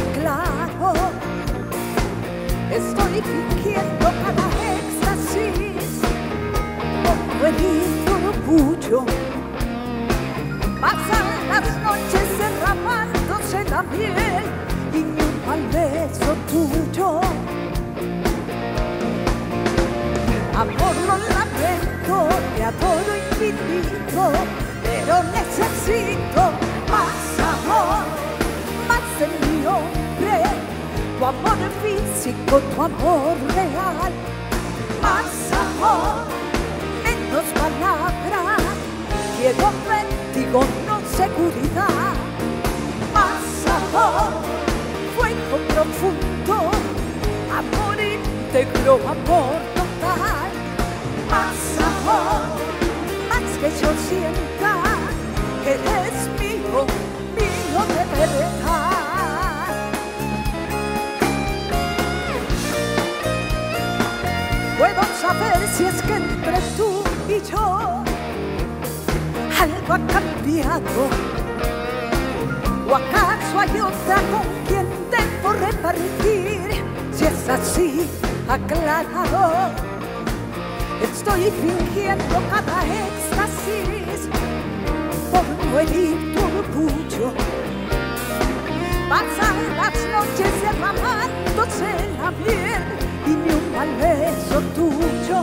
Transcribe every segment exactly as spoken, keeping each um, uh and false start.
claro. Estoy fingiendo cada éxtasis como el orgullo. Pasan las noches derramándose la miel y ni un mal beso tuyo. Amor, lo lamento, te adoro infinito, pero necesito más amor, más de mi hombre, tu amor físico, tu amor real, más amor, menos palabras, quiero vértigo, no seguridad, más amor, fuego profundo, amor íntegro, amor total, más amor, más que yo sienta que eres mío, mío de verdad. Puedo saber si es que entre tú y yo algo ha cambiado, o acaso hay otra con quien debo repartir. Si es así, acláralo. Estoy fingiendo cada éxtasis por no herir tu orgullo. Pasan las noches derramándose la miel y ni un mal beso tuyo.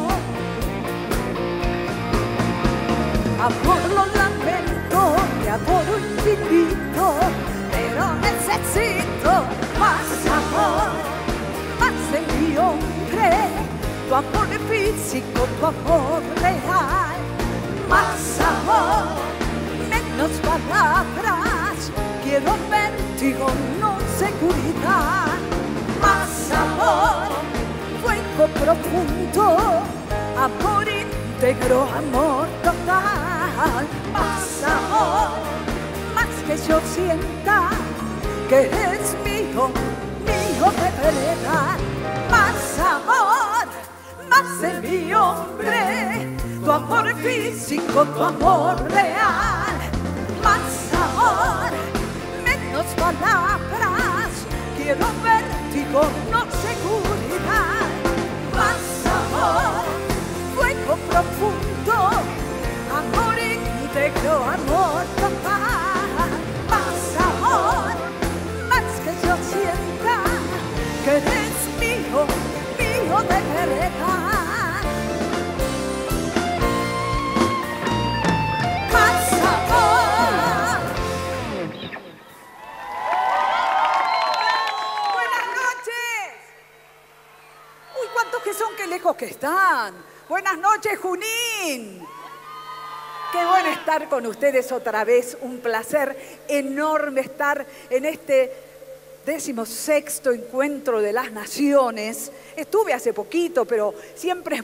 Amor, lo lamento, te adoro infinito, pero necesito más amor, más de mi hombre, tu amor físico, tu amor real, más amor, menos palabras, quiero vértigo, no seguridad, más amor, fuego profundo, amor íntegro, amor total, más amor, más que yo sienta que eres mío, mío de verdad, más amor, más de mi hombre, tu amor físico, tu amor real, más amor, menos palabras, quiero vértigo, no seguridad, más amor, fuego profundo, amor íntegro, amor total, más amor, más que yo sienta que eres mío, mío de verdad. Más amor. Buenas noches. Uy, cuántos que son, qué lejos que están. Buenas noches, Junín. Qué bueno estar con ustedes otra vez. Un placer enorme estar en este décimo sexto encuentro de las naciones. Estuve hace poquito, pero siempre es